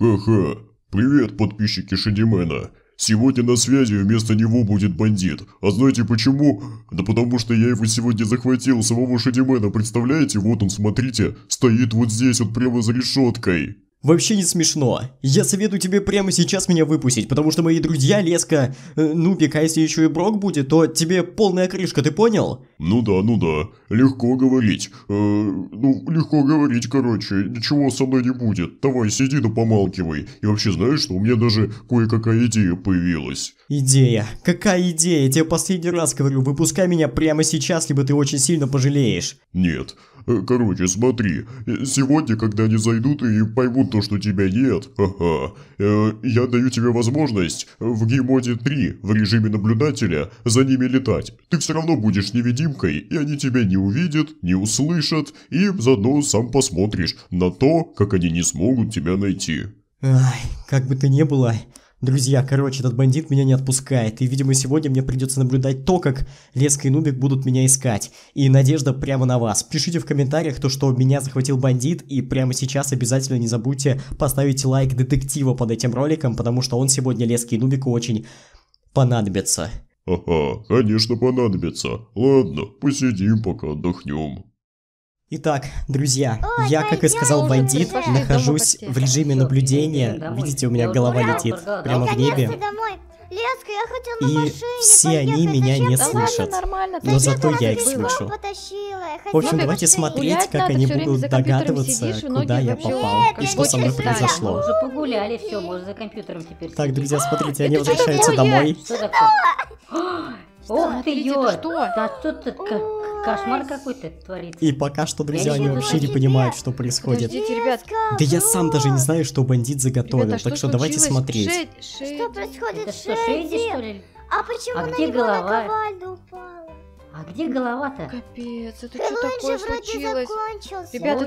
Ха-ха. Привет, подписчики Шадимена. Сегодня на связи вместо него будет бандит. А знаете почему? Да потому что я его сегодня захватил, самого Шадимена, представляете? Вот он, смотрите, стоит вот здесь, вот прямо за решеткой. Вообще не смешно. Я советую тебе прямо сейчас меня выпустить, потому что мои друзья, Леска, Нубик, а если еще и Брок будет, то тебе полная крышка, ты понял? Ну да, легко говорить. Легко говорить, короче, ничего со мной не будет. Давай, сиди да помалкивай. И вообще, знаешь что, у меня даже кое-какая идея появилась. Идея? Какая идея? Я тебе последний раз говорю, выпускай меня прямо сейчас, либо ты очень сильно пожалеешь. Нет. Короче, смотри, сегодня, когда они зайдут и поймут то, что тебя нет, я даю тебе возможность в геймоде 3 в режиме наблюдателя за ними летать. Ты все равно будешь невидимкой, и они тебя не увидят, не услышат, и заодно сам посмотришь на то, как они не смогут тебя найти. Ай, как бы то ни было... Друзья, короче, этот бандит меня не отпускает, и, видимо, сегодня мне придется наблюдать то, как Леска и Нубик будут меня искать. И надежда прямо на вас. Пишите в комментариях то, что меня захватил бандит, и прямо сейчас обязательно не забудьте поставить лайк детектива под этим роликом, потому что он сегодня Леске и Нубику очень понадобится. Ага, конечно понадобится. Ладно, посидим, пока отдохнем. Итак, друзья, я, как и сказал бандит, нахожусь в режиме наблюдения. Видите, у меня голова летит прямо в небе. Леска, я хотел на машине, и все они меня не слышат. Но зато я их слышу. В общем, давайте смотреть, как они будут догадываться, куда я попал и что со мной произошло. Мы уже погуляли, все, можно за компьютером теперь. Так, друзья, смотрите, они возвращаются домой. Что такое? Ох ты, ё! Да тут кошмар какой-то творится. И пока что, друзья, они вообще не понимают, что происходит. Подождите, ребят. Да я сам даже не знаю, что бандит заготовил, Ребята, так что давайте смотреть. Что происходит? Это что, Шейди, что ли? А почему А на где него голова? наковальня упала? А где голова-то? Капец, это что такое случилось? Ребята,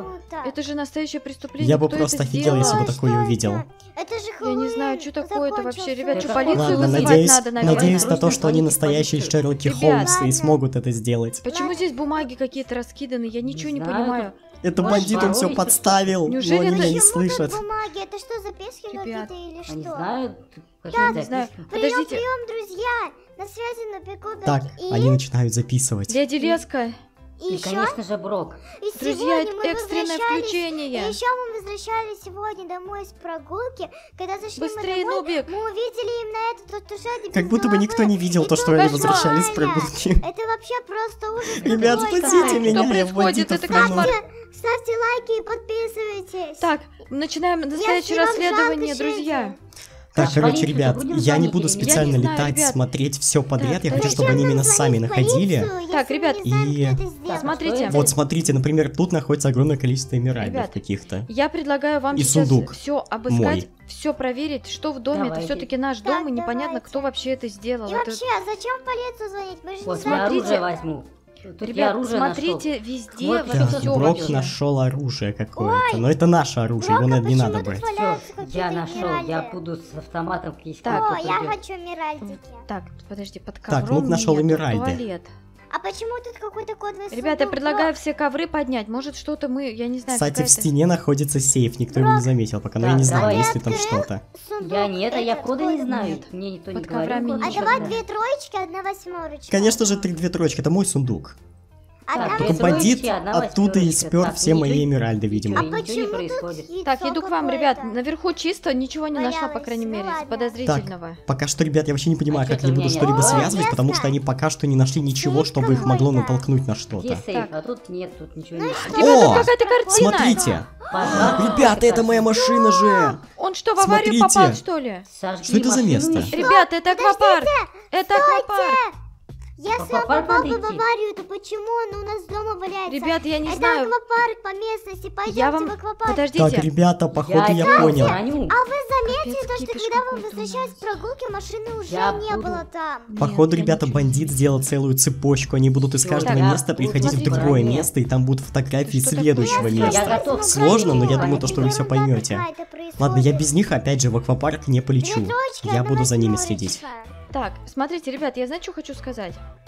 это же настоящее преступление. Я бы просто офигел, если бы такое увидел. Это же я не знаю, что такое это вообще. Ребят, что полицию Ладно, вызывать надо, наверное. надеюсь на то, что они настоящие Шерлоки Холмсы и смогут это сделать. Почему здесь бумаги какие-то раскиданы? Я ничего не понимаю. Это бандит, он все подставил, но Неужели они это- меня не слышат. Бумаги? Это что, записки какие-то или что? Не знаю. Я не знаю. Подождите. Прием, друзья! На связи на Пикубе. Так, они начинают записывать. Дядя Леска, И, конечно же, Брок. И друзья, сегодня мы экстренное возвращались- включение. И еще мы возвращались сегодня домой с прогулки. Когда зашли Быстрее, мы домой, Нубик. мы увидели именно эту тушать Как будто бы никто не видел то, что они возвращались с прогулки. Это вообще просто ужас. Ребят, какой-то. спасите меня, я в происходит? бандитов Это пойму. кошмар. Ставьте лайки и подписывайтесь. Так, начинаем настоящее Если вам расследование, жалко друзья. Так, короче, Полицию ребят, будем я не звонить буду или нет? специально Я не знаю, летать, ребят. смотреть все подряд. Я Так, хочу, чтобы они именно сами находили. Так, ребят, и- Смотрите. Вот смотрите, например, тут находится огромное количество эмеральдов Ребят, каких-то. Я предлагаю вам И сейчас сундук все обыскать, мой. все проверить, что в доме. Давайте. Это все-таки наш дом, и Так, непонятно, давайте. кто вообще это сделал. И Это- вообще, а зачем в полицию звонить? Мы же не Вот, я знаем. оружие возьму. Тут я Ребят, оружие смотрите везде, Вот во всё, Так, всё Брок вообще. нашел оружие какое-то, но это наше оружие, его не надо брать. нашел. Я нашел, я буду с автоматом есть. Так. О, я хочу эмеральдики. Так, подожди, под Так, ковром Нуб нашел нет, эмеральды. туалет. А почему тут какой-то кодовый Ребята, я сундук? предлагаю все ковры поднять. Может, что-то мы, я не знаю, Кстати, в какая-то- стене находится сейф, никто его не заметил пока, но я Так, не знаю, давай. есть ли там Открыл? что-то. Сундук Я нет, а я этот коды не кодовый. знаю. Нет. Мне никто Под не говорил. коврами коды. А ничего. давай Да. 2 троечки, 1 восьмерочка. Конечно же, 3 троечки, это мой сундук. Одна Так, Только две бандит троечки, одна оттуда и восьмерочка. спер Так, все мои ничего- эмеральды, видимо. Ничего не почему тут происходит. яйцо Так, иду к вам, ребят. какое-то? Наверху чисто, ничего не нашла, по Валялось. крайней Ну мере, ладно. подозрительного. Пока что, ребят, я вообще не понимаю, А как чё-то я у буду меня что-либо нет. связывать, О, потому ясно. что они пока что не нашли ничего, Сейф чтобы их могло какой-то. натолкнуть на Где что-то. сейф? А тут нет, тут ничего нет. Ребята, О, какая-то картина! Смотрите! Пожалуйста, Ребята, это моя машина же! Он что, в аварию Смотрите. попал, что ли? Сожги Что это за машину место? ещё. Ребята, это аквапарк! Это аквапарк! Если Папа, он попал бы надо в идти. аварию, то почему он у нас дома валяется? Ребят, я не Это знаю. аквапарк по местности. Пойдемте Я вам... в аквапарк. Подождите. Так, ребята, походу я тебя понял. звоню. А вы заметили Капец, то, что кипиш когда вы какой-то у возвращались нас. с прогулки, машины уже Я не буду- было там? Нет, Походу, я ребята, ничего бандит сделал целую цепочку. Они будут из Всё, каждого так, места вот приходить в смотри, другое нет. место, и там будут фотографии Что следующего такое? Я места. готов. Сложно, но я Конечно, думаю, то, что вы все Ерунда поймете. какая-то происходит. Ладно, я без них опять же в аквапарк не полечу. Две троечки, Я одна буду за ними восьмерочка. следить. Так, смотрите, ребят, я знаю, что хочу сказать.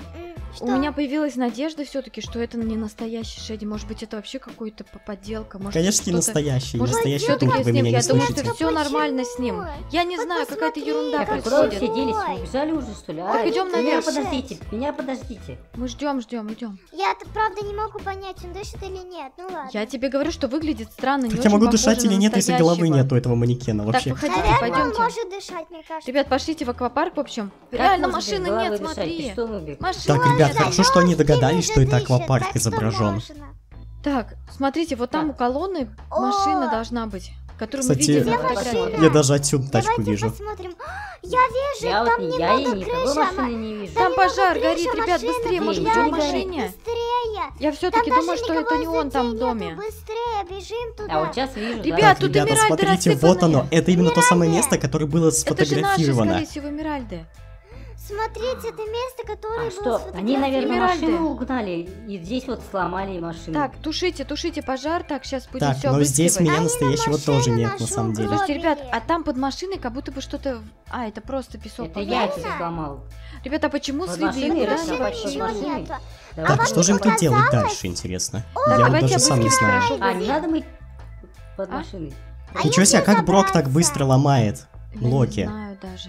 У меня появилась надежда все-таки, что это не настоящий Шеди. Может быть, это вообще какой-то подделка. Может, Конечно, не что-то- настоящий. Может, Настоящий все-таки тур, с вы ним. меня Я не думаю, слышите. что все нормально с ним. Я не Вот знаю, какая-то посмотри, ерунда Так, а куда вы все происходит. делись? Вы убежали уже, что ли? Так, идем меня наверх. подождите, меня подождите. Мы ждем. Я-то правда не могу понять, он дышит или нет. Ну ладно. Я тебе говорю, что выглядит странно, не Так очень я могу похоже дышать или на нет, если головы настоящего. нету этого манекена Так, вообще? выходите, Наверное, он пойдемте. может дышать, мне кажется. Ребят, пошлите в аквапарк, в общем. Как Реально, можно без машины головы нет, дышать? смотри. Ты что, Нубик? Машины Так, ребят, нет. хорошо, что они догадались, Ты что это же дышишь, аквапарк так что изображен. можно. Так, смотрите, вот там Так. у колонны О! машина должна быть, которую мы Кстати, видели на Давай фотографии. посмотрим. Я даже отсюда тачку Давайте вижу. посмотрим. Я вижу, Я там вот я и немного никакой крыша. машины не вижу. Там немного пожар крыша горит, ребят, машины, быстрее, может быть, быть, он в горит. машине. Быстрее. Я Там все-таки даже думаю, что никого это не он там в нету. доме. Быстрее, бежим туда. А вот сейчас вижу, Ребят, Так, тут ребята, эмеральды смотрите, вот рассыпаны. оно. Это именно то самое место, которое было Это же наши, сфотографировано. скорее всего, эмеральды. Смотрите, это место, которое А было что, они, сфотографировано. наверное, Эмеральды. машину угнали и здесь вот сломали машину. Так, тушите пожар, так, сейчас будем Так, все но здесь обыскивать. меня Они настоящего на тоже машину нет, на нашу самом деле. Слушайте, ребят, Пробили. а там под машиной как будто бы что-то... А, это просто песок. Это я это Реально? сломал. Ребята, а почему Под следы? машиной Куда реально они почти пошли? машины. Ничего нету. Давай Так, что же им тут делать показалось? дальше, интересно? Так, Я вот давайте даже сам не обыскивать знаю. хорошо. А, не надо мыть под А? машиной. Ничего себе, как Брок так быстро ломает Я Локи? не знаю даже.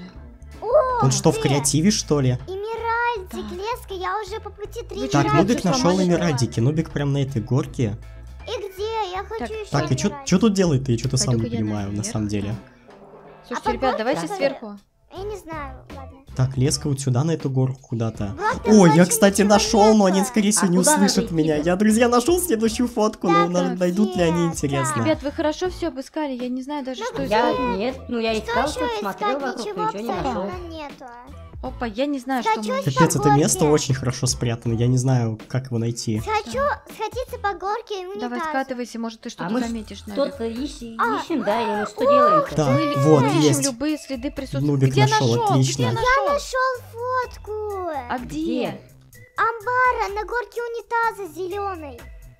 Он что, в Ты. креативе, что ли? Эмеральдик, леска, я уже по пути 3 Так, Эмеральды Нубик нашел сломали. эмеральдики. Нубик прям на этой горке. И где? Я хочу Так, еще Так, и эмеральд. что тут делает-то? Я что-то сам не Пойду-ка я понимаю, на наверх. самом деле. Слушайте, А ребят, погода давайте какая? сверху. Я не знаю, ладно. Так, леска вот сюда, на эту горку куда-то. Брат, ты Ой, я, больше кстати, ничего нашел, но нету. они, скорее всего, А не куда надо услышат идти-то? меня. Я, друзья, нашел следующую фотку, но Так, найдут ли они, так. интересно. Ребят, вы хорошо все обыскали, я не знаю даже, что Я искать. нет, ну я Что искал, еще тут смотрел искать? вокруг, Ничего ничего не нашел. абсолютно нету. Опа, я не знаю, что Хочу мы... Капец, это горке. место очень хорошо спрятано, я не знаю, как его найти. Хочу сходиться по горке и унитазу. Давай, скатывайся, может, ты А что-то мы заметишь, наверх. что-то ищем, да, или мы что делаем-то? Так, Мы вот, ищем есть. любые следы присутствия. Нубик Где нашел, отлично. Где Я нашел? нашел фотку. А где? Амбара на горке унитаза зеленой.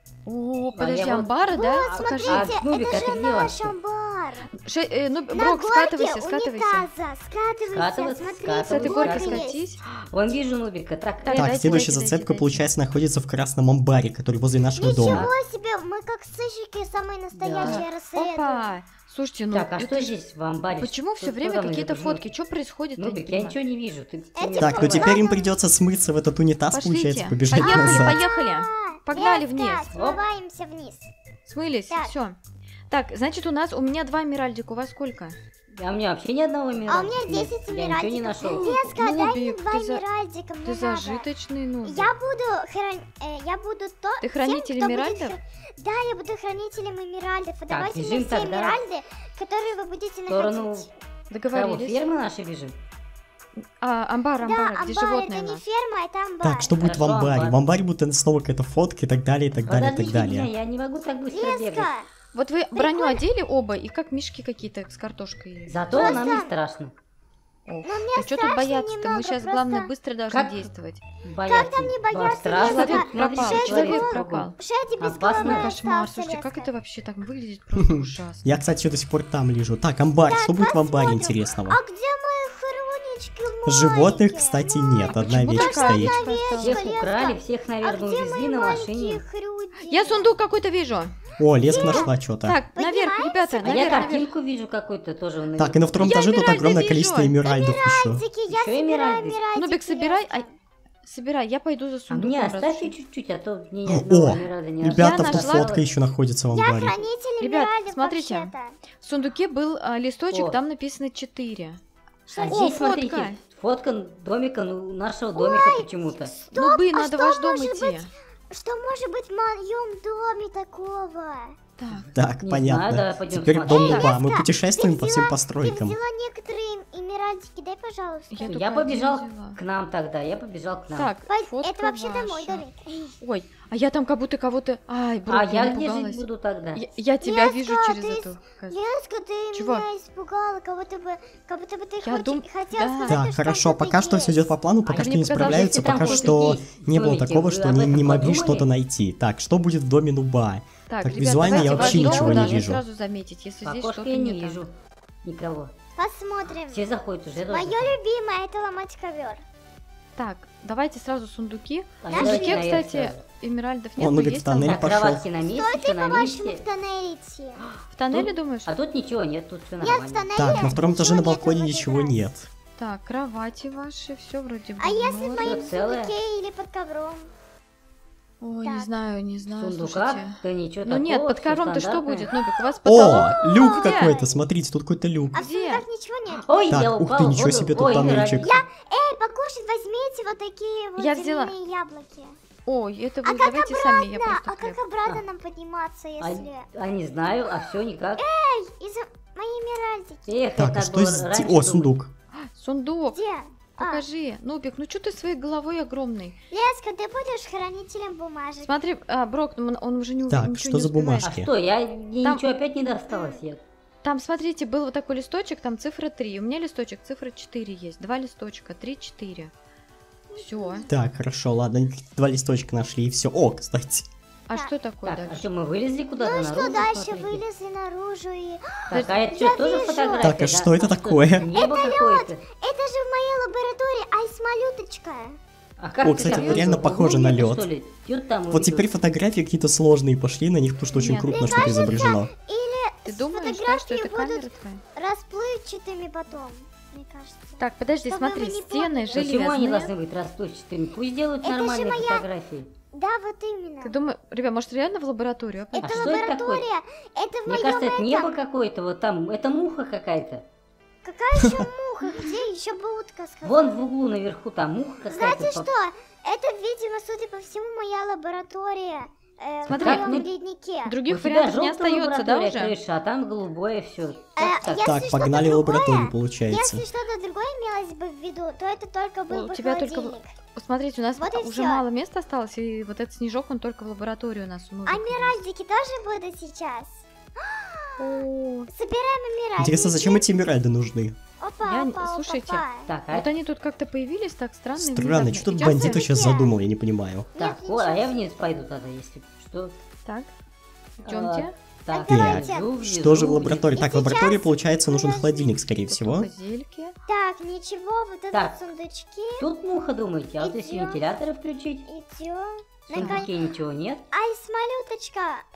О, подожди, я вот- амбара, да? Вот, Покажи. смотрите, Нубик, это а ты же где наш вообще? амбар. Ну, На Брок, горке скатывайся. унитаза. Скатывайся, Скатываться, смотрите. С этой скатываться. горки вот есть. скатись. Вон вижу Нубика, так. Так, Так, дайте, следующая дайте, зацепка, дайте. получается, находится в красном амбаре, который возле нашего Ничего дома. себе, мы как сыщики самые настоящие расследуем. Опа! Слушайте, ну Так, а это что ж- здесь в амбаре? Почему все Что время там какие-то изображено? фотки? Что происходит? Нубик, я ничего не вижу. Ты Эти мне Так, ну Ладно. теперь им придется смыться в этот унитаз, Пошлите. получается, побежать Поехали, назад. поехали. Погнали Леска, вниз. смываемся вниз. Смылись, Так. все. Так, значит, у меня 2 эмеральдика, у вас сколько? А у меня вообще ни одного эмеральда. А у меня 10 Я ничего не эмеральдиков. нашел. Леска, дай мне Нубик, 2 ты эмеральдика, мне Ты надо. зажиточный, ну. Я буду Ты тем, хранитель кто будет эмеральдов? Да, я буду хранителем эмеральдов. А давайте мне бежим все тогда. эмеральды, которые вы будете В сторону находить. того, Договорились. фермы наши бежим. Амбар, Да, где амбар, животные это у не нас. ферма, это амбар. Так, что будет в Хорошо, амбаре? амбар. В амбаре будет снова какая-то фотка и так далее, и так далее, и так Подождите меня, далее. я не могу так быстро бегать. Леска, Вот вы броню одели оба, и как мишки какие-то с картошкой. Зато нам не страшно. Ох, но мне да что тут страшно бояться-то? Мы немного, сейчас, просто- главное, быстро должны Как- действовать. Бояться. там не бояться, Страшно, Леска? тут смотри, Пропал, Шесть человек секунд. пропал. Шеди без Опасно. головы Кошмар, остался, слушайте, как Леска. это вообще так выглядит просто ужасно. Я, кстати, до сих пор там лежу. Так, амбар, что будет в амбаре посмотрим. интересного? А где мои хронички Животных, маленькие? кстати, нет, одна Почему вещь такая стоит. овечка осталась? Всех Леска. украли, всех, А наверное, где увезли мои на маленькие машине. хрюди? Я сундук какой-то вижу. О, леска нашла что-то. Так, наверх, ребята, А я наверх, наверх. картинку вижу какую-то тоже. вон Так, и на втором Я этаже тут эмеральды огромное вижу. количество эмеральдов еще. Эмеральдики, я Ещё собираю эмеральды. эмеральдики. Нубик, собирай, Леска. собирай, я пойду за А сундуком. мне разыщу. оставьте чуть-чуть, а то мне ни одного О, эмеральда не ребята, Я тут нашла- фотка еще находится в Я амбаре. хранитель Ребят, эмеральдов смотрите. вообще-то. В сундуке был листочек, О. там написано 4. А О, здесь, фотка. смотрите, фотка домика, ну, нашего домика почему-то. Ну, блин, а надо в что ваш дом может идти. быть? Что может быть в моем доме такого? Так, Так, Не понятно. знаю, давай пойдем Теперь смотреть. дом Луба. Мы Леска, путешествуем ты по всем взяла- постройкам. Ты взяла некоторые эмеральдики, дай, пожалуйста. Я Я только побежал один взяла. к нам тогда, я побежал к нам. Так, фотка Это вообще-то мой ваша. домик. Ой, а я там как будто кого-то... Ай, Брок, А я где напугалась. жить буду тогда? Я тебя Леска, вижу через ты эту... Леска, ты Чего? меня испугала, как будто бы ты Я дум- хотела да. сказать, Так, что хорошо, что-то пока что все есть. идет по плану, пока А что мне не показалось, справляются, если там пока кто-то что есть в не было домике, такого, вы что об они этом не могли подумали? что-то найти. Так, что будет в доме Нуба? Так, Так, ребят, визуально я давайте вообще ваш дом ничего не должны вижу. сразу заметить, если В здесь окошко что-то я не не так. вижу никого. Посмотрим. Все заходят уже. я тоже Мое захожу. любимое это ломать ковер. Так, давайте сразу сундуки. А В давайте сундуке, наверх кстати, сразу. эмеральдов О, нет, но Нубик в есть там. тоннель Так, пошел. кроватки на месте, Стой все ты, на по-вашему, месте. в тоннеле идти. В тоннеле, думаешь? А тут ничего нет, тут все Нет, в нормально. тоннеле Так, на втором этаже на ничего балконе нету, ничего вот нет. Так, кровати ваши, все вроде бы. А в если в норме. моем Всё целое? сундуке или под ковром? Ой, Так. не знаю, В сундуках, слушайте. да ничего Ну такого. нет, под всё ковром-то что стандартное. будет, Нубик? У вас потолок? О, люк Где? какой-то, смотрите, тут какой-то люк. А в Где? сундуках ничего нет. Ой, Так, я ух упал ты, в ничего воду. себе, тут Ой, тоннельчик. Эй, покушать возьмите вот такие вот Я взяла. земляные яблоки. Ой, это А вы как давайте сами, я обратно? просто А хлеб. как обратно нам подниматься, если... А не знаю, а все никак. Из-за моей эмеральдики. Эх, Так, это а что было здесь? раньше О, думать. сундук. Сундук, Где? покажи. Нубик, ну что ты своей головой огромный? Леска, ты будешь хранителем бумажек. Смотри, Брок, он уже не Так, ничего что не за успевает. бумажки? А что, мне Там- ничего опять не досталось. Там, смотрите, был вот такой листочек, там цифра 3. У меня листочек, цифра 4 есть. 2 листочка, 3, 4. Все. Так, хорошо, ладно, 2 листочка нашли и все. О, кстати. А Так. что такое Так, а дальше? что, мы вылезли куда-то Ну и наружу? что дальше? смотрите? Вылезли наружу и... Так, а это Я что, тоже вижу. фотография? Так, а да? что это такое? Небо какое-то. Это же в моей лаборатории айс-малюточка. А как О, ты кстати, так, реально в похоже на углу лед. что ли? Тёт там Вот увидел. теперь фотографии какие-то сложные пошли на них, потому что очень Нет. крупно что-то изображено. Или Ты думаешь, да, что фотографии это камера будут твоя? расплывчатыми потом, мне кажется. Так, подожди, Чтобы смотри, вы не стены путали. Почему они железные. должны быть расплывчатыми? Пусть делают Это же нормальные моя- фотографии. Да, вот именно. Ты думаешь, ребят, может реально в лабораторию? Это что это лаборатория, это в Мне моем кажется, это этом. небо какое-то, вот там, это муха какая-то. Какая еще муха? Где еще бы утка сказала? Вон в углу наверху там муха какая-то. Знаете что? Это, видимо, судя по всему, моя лаборатория. Смотри, в моем ну, леднике. Других У тебя вариантов не желтая остается, да, лаборатория, уже? крыша, а там голубое все. Я- Так, Если погнали в что-то лабораторию, другое, получается. Если что-то другое имелось бы в виду, то это только был У бы тебя только холодильник. Смотрите, у нас Вот и уже всё. мало места осталось, и вот этот снежок, он только в лаборатории у нас. у Нубика А миральдики тоже будут сейчас? есть. О, Собираем эмиральдики. Интересно, зачем эти эмеральды нужны? Опа, Я- опа, слушайте, опа. Так, а Вот они тут как-то появились так странно. и Странно, внезапно. что тут Идём бандиты вслед? сейчас Где? задумал, я не понимаю. так, Нет, вот, а я ничего. вниз пойду тогда, если что. Так, идемте. Так, давайте. внизу, Что же в внизу, лаборатории? И Так, в лаборатории, сейчас получается, нужен подожди. холодильник, скорее всего. Только зельки. Так, ничего, вот это Так. вот сундучки. Тут муха, думаете, а вот если Идём. вентиляторы включить, Идем. в сундуке ничего нет. Айс-малюточка.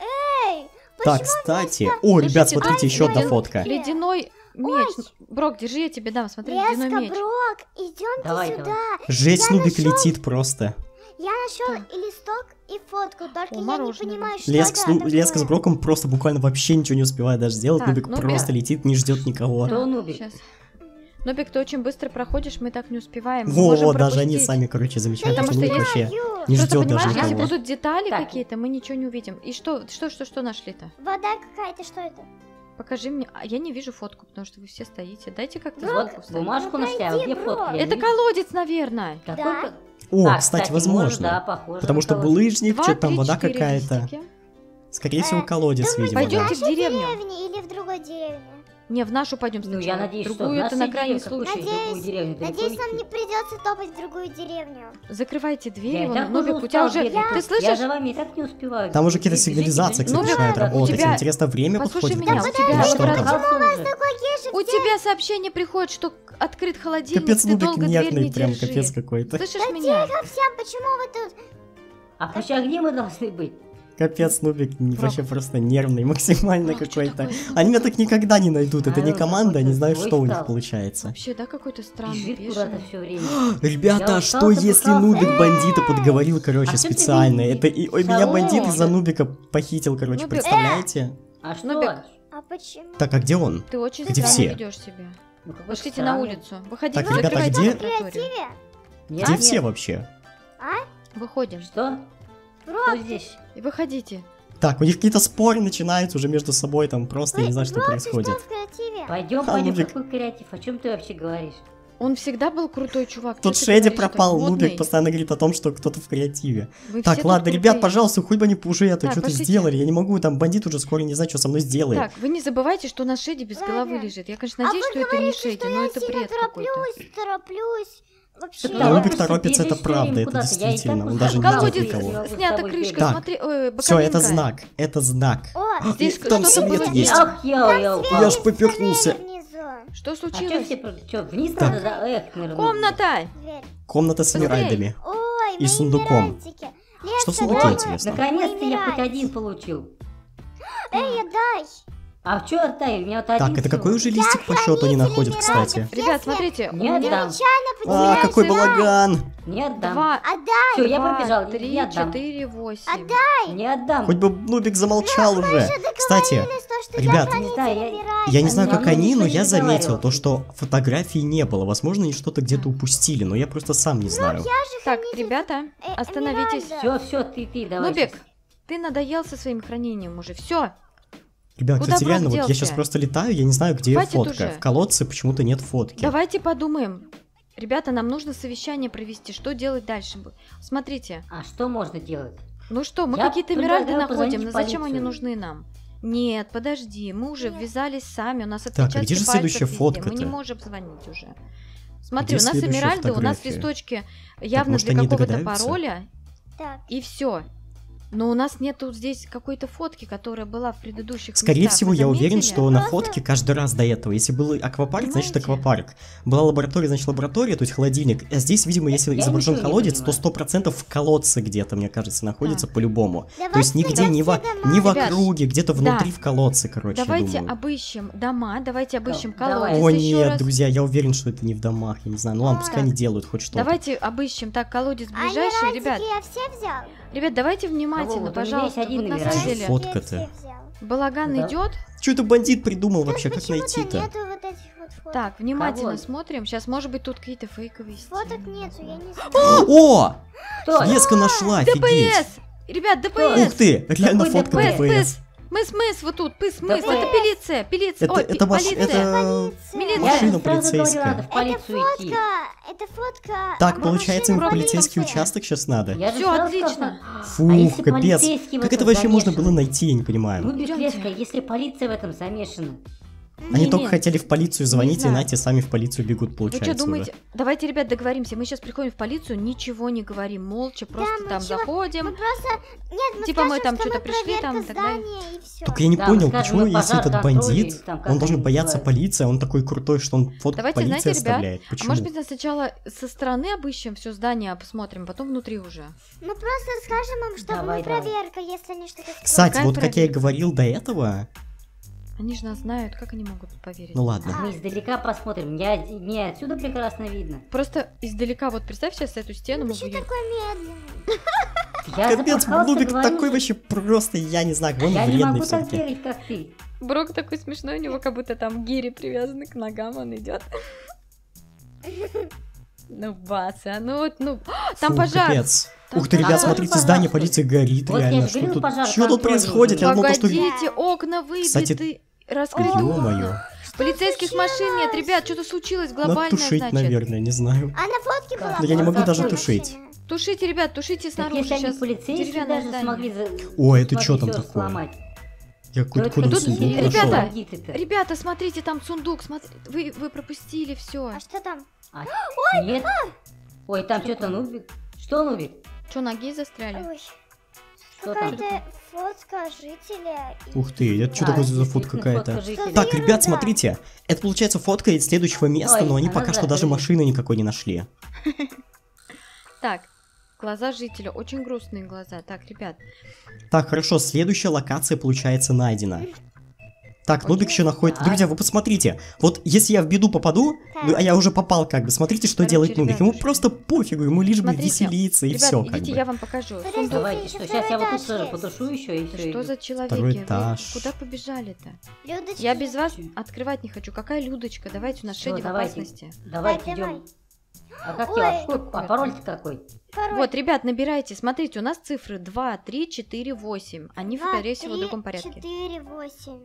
Эй! Так, Почему кстати. О, ребят, Слушайте, смотрите, еще одна ай, фотка. Ледяной меч. Брок, держи, я тебе дам. Смотри, ледяной Леска, меч. Брок, идемте Давай, сюда. давай. Жесть, Я Нубик нашёл. летит просто. Я нашел и листок, и фотку, только я не мороженое. понимаю, что Леска, это такое. Леска с Броком просто буквально вообще ничего не успевает даже сделать. Так, Нубик Нубик. просто летит, не ждет никого. Кто Нубик? Сейчас. Нубик, ты очень быстро проходишь, мы так не успеваем. Мы Во, можем даже они пропустить. сами, короче, замечают, Потому что что Нубик есть- вообще Ю, не Просто ждет даже понимаешь, если никого. будут детали Так. какие-то, мы ничего не увидим. И что нашли-то? Вода какая-то, что это? Покажи мне. А я не вижу фотку, потому что вы все стоите. Дайте как-то Вот сбоку встать. бумажку Ну, нашли, а пройди, где бро. фотка? Я Это не- колодец, наверное. Какой Да. ко- О, А, кстати, может, возможно. да, похоже Потому на что колодец. булыжник, 2, что-то там 3, вода 4 какая-то. листики. Скорее всего, колодец, видимо. Пойдёмте да. в деревню. Или в другой деревне? Не, в нашу пойдем Ну, сначала. я надеюсь, что Другую в это нашей на крайний деревне, случай. какую другую деревню далеко Надеюсь, нам идти. не придется топать в другую деревню. Закрывайте Я двери. и Вон, так Нубик, уже у тебя устал уже... бегать. Ты Я слышишь? за вами и так не успеваю. Там уже какие-то Бегите, сигнализации, бегите, кстати, Ну, начинают ребята, у работать. тебя- Интересно, время Послушай подходит. меня, или у тебя или что лаборатория- там? Запахался уже. Такой ежик, У тебя сообщение приходит, что открыт холодильник, Капец, ты Нубик долго дверь нервный, не прям держи. капец какой-то. Слышишь меня? всем, почему вы тут? А почему где мы должны быть? Капец, Нубик вообще просто нервный, максимально Брок, что какой-то. такое? Они меня так никогда не найдут, это не А, команда, не какой-то знаю, злой что у них стал. получается. Вообще, да, какой-то странный, Бежит куда-то бешеный. все время. Ребята, Я а устал, что если запыхался. Нубик бандита подговорил, короче, А что ты специально? не- Это ой, меня О, бандит из-за да. Нубика похитил, короче, Нубик. представляете? А что? Нубик. А почему? Так, а где он? Ты очень Где странно все? ведешь себя. Ну, какой Пошлите на странный. улицу. Выходите, Так, ребята, закрывайте где- лабораторию. Креативе? Нет, Где нет. все вообще? Выходим. Что? Брок, Кто здесь? И выходите. Так, у них какие-то споры начинаются уже между собой, там просто я не знаю, что Брок, ты происходит. что в креативе? Пойдем, А, пойдем, Нубик. какой креатив? О чем ты вообще говоришь? Он всегда был крутой чувак. Тут Что ты Шеди говоришь, что пропал, модный? Нубик постоянно говорит о том, что кто-то в креативе. Вы все Так, тут ладно, ребят, крутые. пожалуйста, хоть бы они уже это Так, что-то пошлите. сделали. Я не могу, там бандит уже скоро не знаю, что со мной сделает. Так, вы не забывайте, что у нас Шеди без Ладно. головы лежит. Я, конечно, А надеюсь, вы что это не говорите, Шеди, что но я это сильно бред какой-то. тороплюсь. Вообще. Да, давай Нубик просто торопится, это бежишь правда, всё время это куда-то. Я и так действительно, он устал. даже не ждет Колодец никого. Я снята с тобой крышка, бегаю. смотри, Все, это боковинка. знак, это знак. О, Здесь Там что-то свет было- есть. Ах, я упал. Я ж поперхнулся. внизу. Что А случилось? что, вниз Так. надо, да? Эх, нырнуть. Комната! Дверь. Комната с Быстрей. эмеральдами. Ой, И мои сундуком. эмеральдики. Что в Леска, сундуке, дай. интересно? Наконец-то я хоть Эмеральд. один получил. Эй, дай. А в чё отдай? У меня вот один Так, это всего. какой уже листик по счету они находят, эмеральдов. кстати? Ребят, смотрите, у Не меня отдам. Нечаянно А, потерял. какой балаган! Не отдам. 2, Отдай. Все, я 2, побежал. 3, Не отдам. 4, 8. Отдай. Не отдам. Хоть бы Нубик замолчал уже. Кстати, Договорились, то, что ребят, я Не знаю, я не знаю, Я как они, ничего но не я заметил договаривался. то, что фотографий не было. Возможно, они что-то где-то упустили, но я просто сам не знаю. Так, ребята, остановитесь. Все, ты, давай. Нубик, щас. ты надоел со своим хранением уже. Все. Ребят, Куда кстати, Брок реально, вот я делся? сейчас просто летаю, я не знаю, где Хватит фотка. уже. В колодце почему-то нет фотки. Давайте подумаем. Ребята, нам нужно совещание провести. Что делать дальше? Смотрите. А что можно делать? Ну что, мы Я какие-то предлагаю эмеральды находим, позвонить но в зачем они полицию. нужны нам? Нет, подожди, мы уже ввязались сами, у нас Так, а отпечатки где же пальцев следующая везде, фотка-то? мы не можем звонить уже. Смотри, Где у нас следующая эмеральды, у нас фотография? листочки явно может, для они какого-то догадаются? пароля, Так, и все. Но у нас нету здесь какой-то фотки, которая была в предыдущих Скорее местах. всего, Вы я уверен, заметили? что на Просто- фотке каждый раз до этого. Если был аквапарк, значит Понимаете? аквапарк. Была лаборатория, значит лаборатория, то есть холодильник. А здесь, видимо, если Я изображен ничего не колодец, то понимаю. 100% в колодце где-то, мне кажется, находится Так. по-любому. давай То есть нигде, ни, все дома. ни в Ребят, округе, где-то внутри да. в колодце, короче, я Давайте думаю. обыщем дома, давайте обыщем давай. колодец О еще нет, раз. друзья, я уверен, что это не в домах, я не знаю. Ну ладно, пускай Так. они делают хоть что-то. Давайте обыщем. Так, колодец А ближайший, ребят. эмеральдики я все взял. Ребят, давайте Кого? внимательно, Вот у меня есть пожалуйста. один Вот на эмеральд. самом деле, Фотка-то. Я все взял. балаган Да. идет. Что это бандит придумал вообще, как Почему-то найти-то? нету вот этих вот фоток. Так, внимательно Кого? смотрим. Сейчас, может быть, тут какие-то фейковые Фоток стены. нету, я не знаю. О! Кто? Леска нашла, офигеть! ДПС! Ребят, ДПС! Ух ты, реально Какой фотка ДПС, ДПС. ПС! Мыс, вот тут, мыс, ДПС. это полиция, полиция, ой, Это полиция. это Милиция. Я машина же сразу говорю, полицейская. надо в полицию идти. Это фотка. Так, а получается, им в машина полицейский полиция. участок сейчас надо? Я же Всё, сразу отлично. сказал. Фух, А если капец. полицейский в Как этом это вообще можно было замешан? найти, я не понимаю. Ну, Идёмте. Беклешка, если полиция в этом замешана. Они Не, только не. хотели в полицию звонить, и знаю. Нате сами в полицию бегут, Вы получается. что думаете? Давайте, ребят, договоримся. Мы сейчас приходим в полицию, ничего не говорим, молча, просто мы там ничего- заходим. Мы просто... Нет, мы Типа мы скажем, там что что-то мы пришли, там, проверка и так далее. здания, и все. Только я не Да, понял, мы скажем, почему, мы если пожар этот контроль, бандит, там, как он должен они бояться называют. полиции, а он такой крутой, что он фотку Давайте, полиции знаете, ребят, оставляет. А Почему? может быть, сначала со стороны обыщем все здание, посмотрим, потом внутри уже. Мы просто скажем им, что Давай, мы давай. проверка, если они что-то Кстати, Какая вот как я и проверка? говорил до этого, Они же нас знают, как они могут поверить? ну ладно. Мы издалека посмотрим. Мне отсюда прекрасно видно. Просто издалека, вот представь сейчас эту стену, мы Почему будем... такой медленный? Я Капец, запахался, Нубик говорю такой же. вообще просто, я не знаю, он Я не вредный могу так все-таки. бегать, как ты. Брок такой смешной, у него как будто там гири привязаны к ногам, он идет. Ну, Баса, ну вот, ну... Там Фу, пожар! капец. Там Ух ты, ребят, пожар. смотрите, здание полиции горит, Вот я реально. же Что говорил, тут, пожар что тут контрольный происходит? Я уже. думал, то, что... Погодите, окна выбиты, Кстати, раскрыты. Ё-моё. Полицейских машин нет, ребят, что-то случилось Надо глобальное, тушить, значит. наверное, не знаю. А на фотке была... Но я не могу фотка даже машины. тушить. Тушите, ребят, тушите Так снаружи, если они сейчас полицейские деревянное даже здание. смогли О, это смогли чё там всё такое? сломать. Я То какой-то это куда тут, сундук ребята, нашел. бандиты-то. Ребята, смотрите, там сундук, смотрите, вы пропустили все. А что там? Нет. Ой, там что-то Нубик. Что Нубик? Что, ноги застряли? Ой. Что там? Какая-то фотка жителя. и- Ух ты, это что Да, такое за действительно, фотка какая-то? фотка жителя. Так, ерунда. ребят, смотрите, это получается фотка из следующего места, Ой, но они она пока что закрыта. даже машины никакой не нашли. Так, глаза жителя, очень грустные глаза. Так, ребят, Так, хорошо, следующая локация, получается, найдена. Так, Окей. Нубик еще находит... Так. Друзья, вы посмотрите, вот если я в беду попаду, ну, а я уже попал как бы, смотрите, что Короче, делает Нубик. Ему ребятушки. просто пофигу, ему лишь бы Смотрите, веселиться и ребят, все как идите, бы. я вам покажу. Смотри, Сундук. Давайте, Еще что, сейчас я вот тут второй тоже этаж потушу еще и Да все. что за человеки? Второй Вы этаж. куда побежали-то? Людочка. Я без вас открывать не хочу. Какая Людочка? Давайте, у нас Всё, Шеди в давайте. опасности. Давайте Давай, идем. А как Ой. тебя? А пароль-то какой? Пароль. Вот, ребят, набирайте. Смотрите, у нас цифры 2, 3, 4, 8. Они, 2, скорее всего, в 3, другом порядке. 4, 8.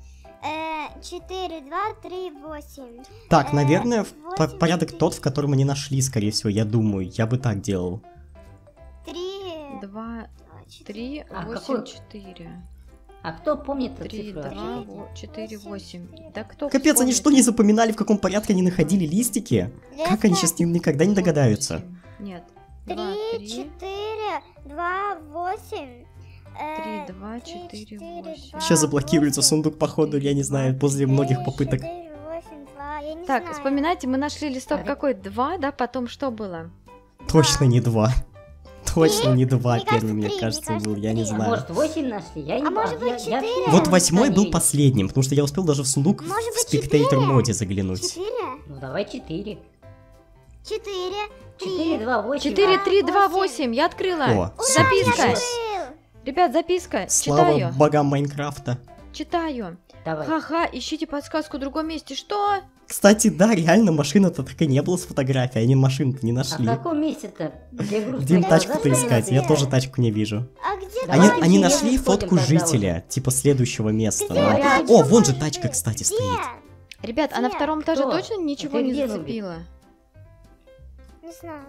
4, 2, 3, 8. Так, наверное, восемь, порядок четыре. тот, в котором они нашли, скорее всего, я думаю. Я бы так делал. 3, 2, 3, А 8, какой? 4. А кто помнит эту 3, цифру? 2, 4, 8. Да кто Капец, они вспомнит? что, не запоминали, в каком порядке они находили листики? Как они сейчас никогда не догадаются? Нет. 3, 2, 3, 4, 2, 8. 3, 2, 4, 8. Сейчас заблокируется сундук, походу, я не знаю, после многих попыток. 4, 8, 2. Так, знаю. вспоминайте, мы нашли листок какой? 2, да? Потом что было? Точно не 2. Точно не 2 Мне кажется, первый, мне 3, кажется, мне был, кажется, я не 3. знаю. Может, 8 нашли? Я не А может быть, я 4? Вот 8 был последний. последним, потому что я успел даже в сундук Может в быть, Spectator 4? моде заглянуть. 4? Ну, давай 4. 4. 4, 2, 8. 4, 3, 2, 8. 8. Я открыла. О, Записка. Открыл. Ребят, записка. слава Читаю. богам Майнкрафта. Читаю. Давай. Ха-ха, ищите подсказку в другом месте. Что? Кстати, да, реально машина-то так и не было с фотографией, они машину-то не А в нашли. каком месте-то? Где грустные Где им глаза тачку-то стоят? искать? Я тоже тачку не вижу. А где Давай Они через нашли сходим фотку тогда жителя, типа следующего места. Где? но- Ребят, О, вон же может тачка, быть? кстати, Где? стоит. Ребят, а на Где? втором этаже Кто? точно ничего Это не где зацепило? Не знаю.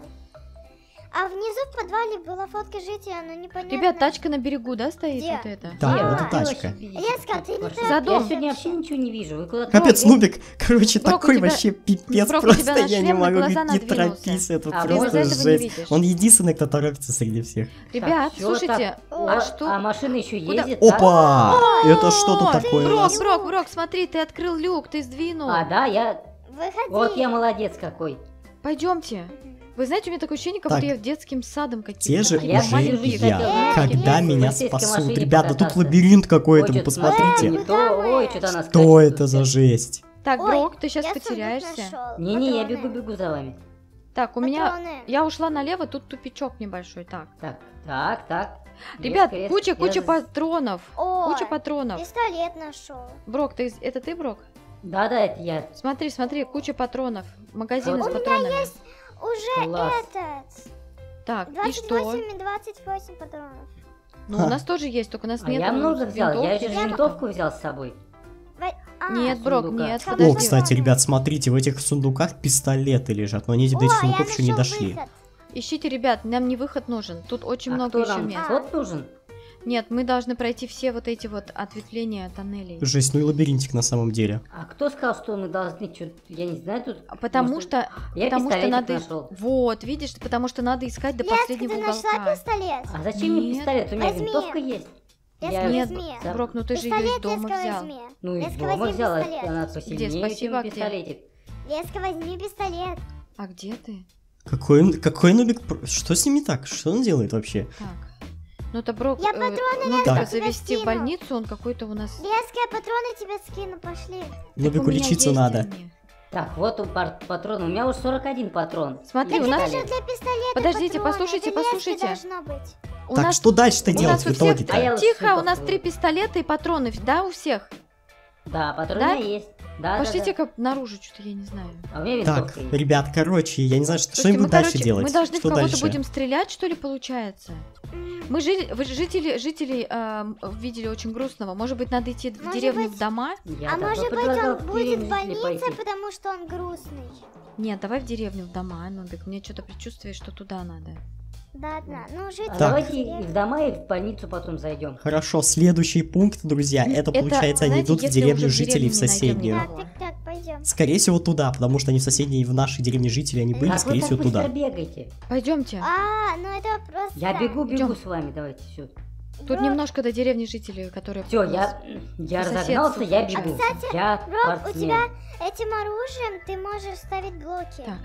А внизу в подвале была фотка жителя, но непонятно. Ребят, тачка на берегу, да, стоит Где? вот это? Да, Где? вот Вы и тачка. вообще видите, Леска, как ты не пошли? торопись. За дом. Я сегодня вообще ничего не вижу. Вы куда-то... Капец, Нубик, короче, Брок, у такой тебя- вообще пипец, Брок, у просто тебя на я не шлем на могу, глаза говорит, не надвинулся. торопись, это А, просто из-за этого не жесть. видишь. Он единственный, кто торопится среди всех. Ребят, Так, чё слушайте, так? а что? А машина еще Куда? ездит, да? Опа! Это что тут такое у Брок, нас? Брок, смотри, ты открыл люк, ты сдвинул. А, да, я... Выходи. Вот я молодец какой. Пойдемте. Вы знаете, у меня такое ощущение, как Так. будто я в детским садом каким-то. Те же Я уже маленький и я. хотел Когда ездить меня в полицейской спасут? машине Ребята, тут покататься. лабиринт какой-то, вы Ой, что-то посмотрите. не то, ой, что-то она Что скачет это за тут. жесть? Так, Ой, Брок, ты сейчас я сундук потеряешься. нашел. Не-не, я Патроны. бегу за вами. Так, у меня... Патроны. Я ушла налево, тут тупичок небольшой. Так. Так. Ребят, Резко, куча я- патронов. Ой, Куча патронов. пистолет нашел. Брок, это ты, Брок? Да, это я. Смотри, куча патронов. Магазин Вот. с патронами. Уже Класс. этот. Так, и что? 28 и 28 патронов. Ну, у нас тоже есть, только у нас А нет я много взял, я же винтовки. винтовку взял с собой. Нет, Брок, сундука. нет, О, О, подожди. кстати, ребят, смотрите, в этих сундуках пистолеты лежат, но они до этих сундуков еще не дошли. Ищите, ребят, нам не выход нужен. Тут очень А много кто еще нам? мест. Вот нужен? Нет, мы должны пройти все вот эти вот ответвления тоннелей. Жесть, ну и лабиринтик на самом деле. А кто сказал, что мы должны что-то, я не знаю, тут... Потому может, что... Я потому что пистолетик надо... нашел. Вот, видишь, потому что надо искать до Леска, последнего ты нашла уголка. пистолет? А зачем мне Нет. пистолет? У меня Возьми. винтовка есть. Леска, Я- Нет, возьми. Да. Брок, ну ты же ее из Пистолет, дома Леска, взял. возьми. Ну и Леска, дома возьми взяла, пистолет. она посильнее, Спасибо, чем где? пистолетик. Леска, возьми пистолет. А где ты? Какой Нубик... Что с ним не так? Что он делает вообще? Так. Ну это Брок, Я патроны, надо Леска, тебе завести в скину. больницу, он какой-то у нас... Леска, я патроны тебе скину, пошли. Нубику У меня лечиться есть надо. они. Так, вот он патрон. У меня уже 41 патрон. Смотри, Для у нас... Это же для пистолета Подождите, патроны, послушайте, это Леске послушайте. должно быть. У Так, нас... что дальше-то у делать нас в у всех- итоге-то? А я- Тихо, у вот нас такой. 3 пистолета и патроны, да, у всех? Да, патроны Да? есть. Да, Пошлите-ка наружу, что-то я не знаю. А у меня Так, винтовка есть. ребят, короче, я не знаю, что Слушайте, им мы, дальше короче, делать. мы должны в Что кого-то дальше? будем стрелять, что ли, получается? Мы жителей видели очень грустного. Может быть, надо идти в Может деревню быть- в дома? Я А так может вот быть, предлагал он в будет деревню в больнице, пойти. потому что он грустный. Нет, давай в деревню в дома, Нубик. Мне что-то предчувствие, что туда надо. Да, да. Ну, жить А Так. давайте и в дома, и в больницу потом зайдем. Хорошо, следующий пункт, друзья, это получается, они знаете, идут в если деревню уже в жителей в деревне не найдем соседнюю. никого. Так, пойдем. Скорее всего, туда, потому что они в соседней, в нашей деревне жители, они были, Как вы скорее так всего, быстро туда. бегаете? Пойдемте. Ну это просто... Я бегу Идём. с вами, давайте, все. Тут немножко до деревни жителей, которые... Все, у нас- я по разогнался, я соседству бегу. получается. Я Роб, у спортсмен. тебя этим оружием ты можешь ставить блоки. Так.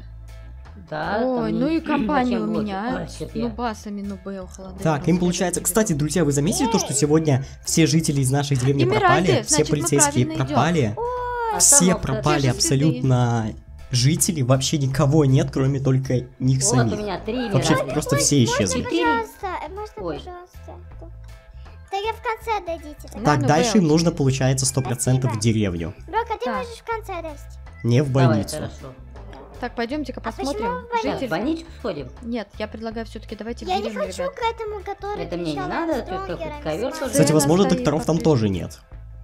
Да, Ой, там ну не- и компания у зачем блоки? меня. Ой, что-то Ну я. басами, ну Бэл, холодильник. Так, им получается... Кстати, друзья, вы заметили то, что сегодня все жители из нашей деревни Эмиральды, пропали? Все значит, мы полицейские правильно идём. пропали? Все Остановка. пропали Те же абсолютно жители, вообще никого нет, кроме только них Вот у самих. меня 3 Вообще эмиральда. просто все исчезли. Пожалуйста, можно, Ой. пожалуйста. Да я в конце дойдите. Да. Так, ну, дальше Бэл. им нужно, получается, 100% в Спасибо. деревню, Брок, а ты Так. можешь в конце довести. не в Давай, больницу. хорошо. Так, пойдемте-ка почему посмотрим. в больницу? Так, в Житель... больничку сходим? Нет, я предлагаю все-таки давайте в Я не деревню, хочу ребят. к этому, который Это мне не кричал надо, «I'm тут какой-то stronger, I'm ковер stronger». тоже. Кстати, Она возможно, стоит докторов там поближе. тоже нет.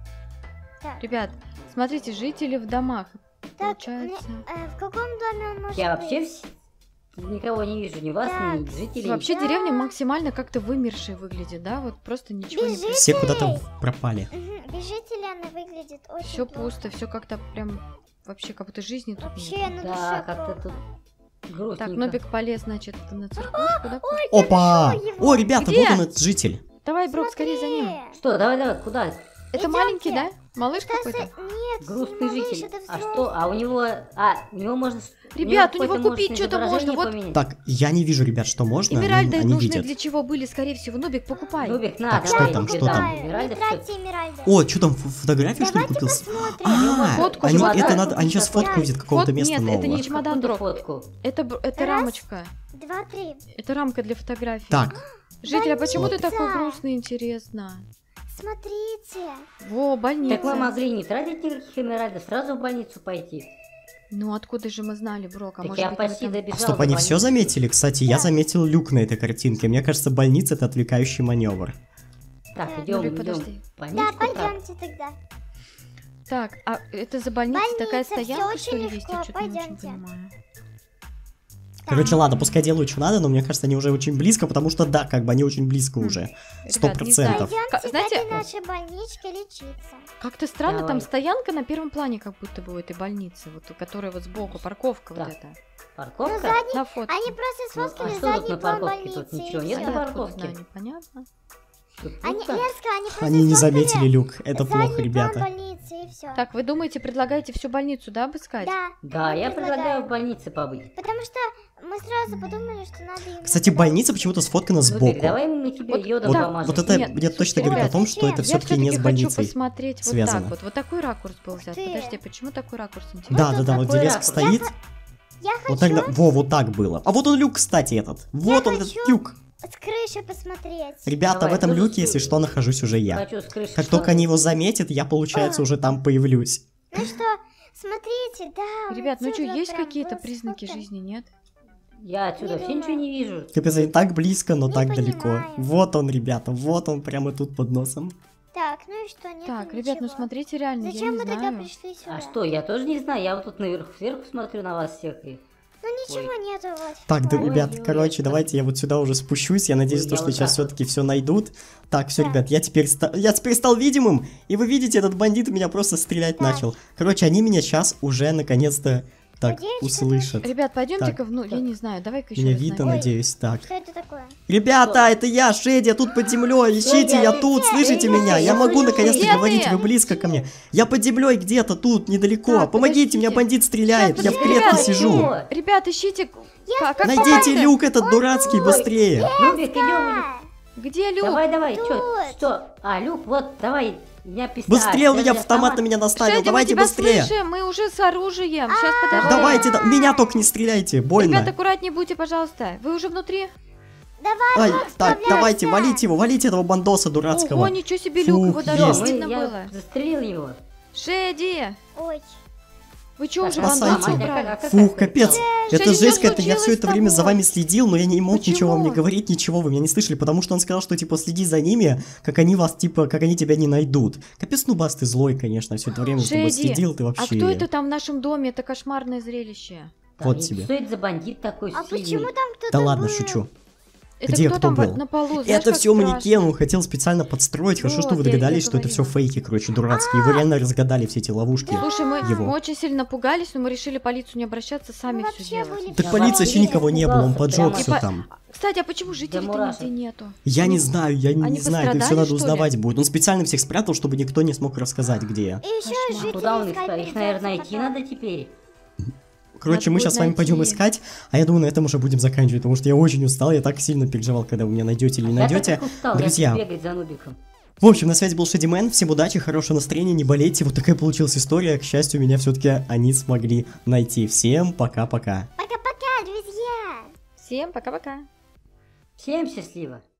Так, Ребят, смотрите, жители в домах. так, Получается... в каком доме он может Я быть? вообще никого не вижу, ни вас, ни Так. жителей. Вообще Да. деревня максимально как-то вымершей выглядит, да? Вот просто ничего не... Бежит. Все куда-то пропали. Мгм, без жителей она выглядит очень Все плохо. пусто, все как-то прям... Вообще как будто жизни тут Вообще нет. на Да, душе как-то плохо. тут грустненько. Так, Нобик полез, значит, на церквушку, да? Опа! нашел его. О, ребята, Где? вот он, этот житель. Давай, Брок, скорее за ним. Что, давай, куда? Это Идёмте. маленький, да? Малыш Это какой-то? Нет, Грустный малыш, житель. это А взрослый. что? А у него... у него можно... Ребят, у какое-то него купить можно что-то можно, изображение вот- поменять. Так, я не вижу, ребят, что можно, но Эмеральды они нужны видят. для чего были, скорее всего. Нубик, покупай. Нубик, на, Так, что давай, там, тебе что дам. там? Не Эмеральды, всё. тратьте эмеральды. О, что там, фотографию что ли Давайте купил? посмотрим. А, Фотку они, чемодан. это надо, они сейчас Фотку. фотку видят какого-то Фот- места нет, это нового. не чемодан Какую-то дрог. фотку. Это Раз. рамочка. 2, 3. Это рамка для фотографий. Так, Житель, а почему ты больница. такой грустный, интересно? Смотрите. Во, больница. Так вы могли не тратить никаких эмеральдов, сразу в больницу пойти. Ну откуда же мы знали, Брок? А Так может я быть, почти мы там- добежал стоп, до они больницы. все заметили? Кстати, я заметил люк на этой картинке. Мне кажется, больница это отвлекающий маневр. Так, Да, идем, Нубик, идем. подожди. Да, Больничку там. пойдемте тогда. Так, а это за больницей Больница, такая всё стоянка, очень что ли, есть? легко, Я что-то не очень пойдёмте. понимаю. Короче, ладно, пускай делают, что надо, но мне кажется, они уже очень близко, потому что да, как бы они очень близко уже. Ребят, не знаю. 100%. Пойдемте Знаете- к этой нашей больничке лечиться. Как-то странно, Давай. там стоянка на первом плане, как будто бы у этой больницы, вот, которая вот сбоку, парковка вот Так. эта. Парковка? На фотке. Они просто Ну, а сфоткали что тут задний на план парковке? больницы. Тут ничего и нет всё. на Я парковке? откуда знаю, непонятно. Тут Они, пусто. Лерска, они просто Они не сфоткали заметили люк, это плохо, задний ребята. план больницы и все. Так, вы думаете, предлагаете всю больницу, да, обыскать? Да. Да, мы я предлагаю предлагаем. в больнице побыть. Потому что мы сразу подумали, что надо им... Кстати, больница почему-то сфоткана Нубик, сбоку. давай мы тебе Вот- йодом Вот, помажем. вот это Нет, мне точно слушайте, говорит о ребят, том, что это я все-таки Я не все-таки с хочу больницей. посмотреть вот связано. так вот. Вот такой ракурс был взят. ты. Подожди, почему такой ракурс интересный? Да, Вот да, да, вот такой где леск ракурс. стоит. Я Вот хочу так, вот так было. А вот он люк, кстати, этот. Вот он, этот хочу. люк. с крыши посмотреть. Ребята, Давай, в этом тоже люке, если что, нахожусь уже я. Хочу с крыши Как только что-то. они его заметят, я, получается, уже там появлюсь. Ну что, смотрите, да. Ребят, ну что, отсюда есть прям какие-то было признаки сфоткано. жизни, нет? Я отсюда Не вообще ничего не вижу. Капец, они так близко, но Не так далеко. понимаю. Вот он, ребята, вот он прямо тут под носом. Так, ну и что, нет Так, ребят, ну ничего. смотрите, реально, я Зачем не мы тогда знаю. пришли сюда? А что, я тоже не знаю, я вот тут наверху сверху смотрю на вас всех и... Ну ничего нету вот. Так, да, Ой, ребят, ой, короче, ой. давайте я вот сюда уже спущусь. Я надеюсь, Ой, то, я что вот сейчас так вот. все-таки все найдут. Так, все, Да. ребят, я теперь стал видимым. И вы видите, этот бандит меня просто стрелять Так. начал. Короче, они меня сейчас уже наконец-то так Надеюсь, услышат. Ребят, пойдемте-ка, Так. ну, я не знаю, давай-ка еще Меня раз видно, найдем. надеюсь. Так. Что это такое? Ребята, это я, Шеди, я тут под землей. Ищите, я тут, слышите меня? Я могу наконец-то Где говорить, ты? вы близко ко мне. Я под землей где-то тут, недалеко. Так, Помогите, меня подождите. бандит стреляет. Щас, Я в подожди, клетке ребят, сижу. чего? Ребят, ищите... Как Найдите попасть-то? люк этот дурацкий быстрее. Нубик, идем. А, Где люк? Давай, Тут. что? А, люк, вот, давай, у меня пистолет. Быстрее, у меня автомат на меня наставил. Шеди, Давайте мы тебя быстрее. слышим, мы уже с оружием. Сейчас, подожди. Давайте, меня только не стреляйте, Ребят, больно. аккуратнее будьте, пожалуйста. Вы уже внутри? Ай, так, давайте, валите этого бандоса дурацкого. Ого, ничего себе, Фух, люк, его даже есть. не видно было. Я застрелил его. Шеди, Ой, вы что, уже спасайте. бандос Нормально, убрали? как Фух, это? капец. Это Шеди, жесть что какая-то, я все случилось это с время за тобой? вами следил, но я не мог Почему? ничего вам не говорить, ничего, вы меня не слышали, потому что он сказал, что, типа, следи за ними, как они вас, типа, как они тебя не найдут. Капец, Нубас, ты злой, конечно, все это время за тобой Шеди, следил, ты вообще... а кто это там в нашем доме? Это кошмарное зрелище. Да, Вот и тебе. Что это за бандит такой а сильный? почему там кто-то Да ладно, был? шучу. Это Где кто кто там был? на полу? Знаешь, Это как все страшно? манекен, он хотел специально подстроить. Хорошо, что вы Вот, я догадались, что это говорила. все фейки, короче, дурацкие. Вы реально разгадали все эти ловушки. Слушай, мы Его. очень сильно пугались, но мы решили полицию не обращаться, сами Мы все вообще делать. были Так Да полиции вообще вообще никого не было, он испугался поджег прямо. все И по- там. Кстати, а почему жителей-то мурашек. нигде нету? Я не знаю, я не Они знаю, это все пострадали, надо что ли? узнавать будет. Он специально всех спрятал, чтобы никто не смог рассказать, где я. И еще Кошмар. жители Куда он их искать ставит? Их, придётся наверное, найти потом. надо теперь. Короче, мы будет сейчас с вами пойдем найти. искать, а я думаю, на этом уже будем заканчивать, потому что я очень устал, я так сильно переживал, когда вы меня найдете или не Я найдете. так устал, Друзья, я бегать за Нубиком. в общем, на связи был Шедимен, всем удачи, хорошего настроения, не болейте, вот такая получилась история, к счастью, меня все-таки они смогли найти. Всем пока-пока. Пока-пока, друзья! Всем пока-пока. Всем счастливо.